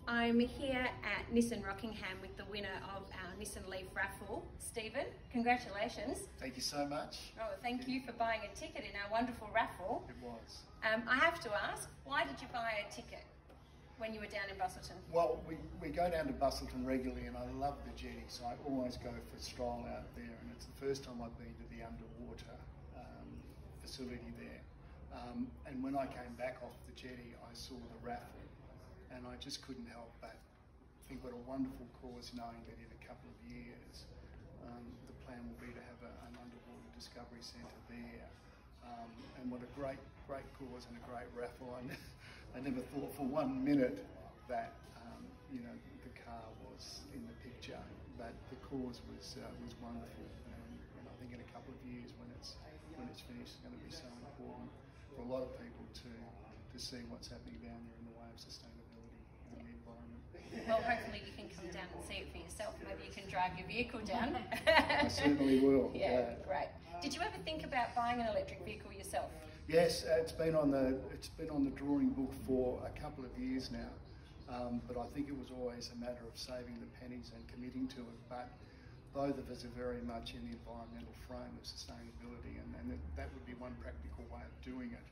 I'm here at Nissan Rockingham with the winner of our Nissan LEAF Raffle, Stephen. Congratulations. Thank you so much. Oh, thank you for buying a ticket in our wonderful raffle. It was. I have to ask, why did you buy a ticket when you were down in Busselton? Well, we go down to Busselton regularly and I love the jetty, so I always go for a stroll out there, and it's the first time I've been to the underwater facility there. And when I came back off the jetty, I saw the raffle and I just couldn't help but think what a wonderful cause, knowing that in a couple of years the plan will be to have an underwater discovery centre there. And what a great cause and a great raffle. I never thought for 1 minute that you know, the car was in the picture, but the cause was wonderful. And I think in a couple of years, when it's finished, it's going to be so important for a lot of people to see what's happening down there in the way of sustainability in the environment. Well, hopefully you can come down and see it for yourself. Maybe you can drive your vehicle down. I certainly will. Yeah, great. Did you ever think about buying an electric vehicle yourself? Yes, it's been on the drawing book for a couple of years now, but I think it was always a matter of saving the pennies and committing to it. But both of us are very much in the environmental frame of sustainability, and that would be one practical way of doing it.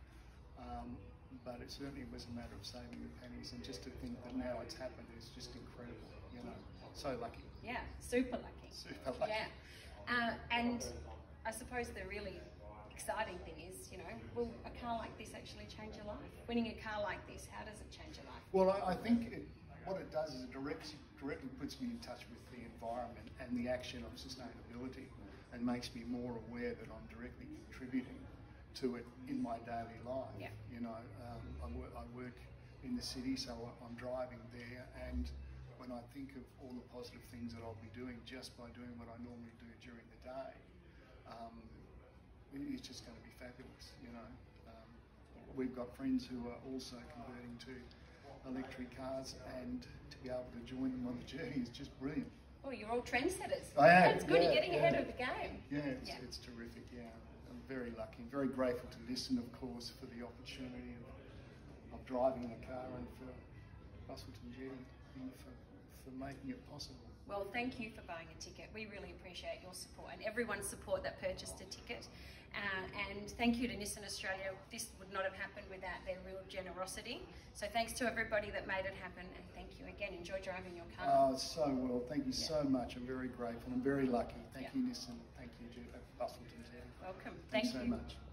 But it certainly was a matter of saving the pennies, and just to think that now it's happened is just incredible. You know, so lucky. Yeah, super lucky. Super lucky. Yeah, and I suppose the really exciting thing is, you know, will a car like this actually change your life? Winning a car like this, how does it change your life? Well, I think what it does is it directly puts me in touch with the environment and the action of sustainability, and makes me more aware that I'm directly contributing to it in my daily life. Yeah. You know, I work in the city, so I'm driving there, and when I think of all the positive things that I'll be doing just by doing what I normally do during the day, it's just going to be fabulous. You know, we've got friends who are also converting to electric cars, and to be able to join them on the journey is just brilliant. Oh, you're all trendsetters. I am. That's good. You're getting ahead of the game. Yeah, it's terrific. Yeah, I'm very lucky, very grateful to Nissan, of course, for the opportunity of driving the car, and for Busselton Jetty for making it possible. Well, thank you for buying a ticket. We really appreciate your support and everyone's support that purchased a ticket. And thank you to Nissan Australia. This would not have happened without their real generosity. So thanks to everybody that made it happen, and thank you again. Enjoy driving your car. Oh, so well. Thank you so much. I'm very grateful. I'm very lucky. Thank you, Nissan. Thank you, Busselton. Welcome. Thanks Thank so you. much.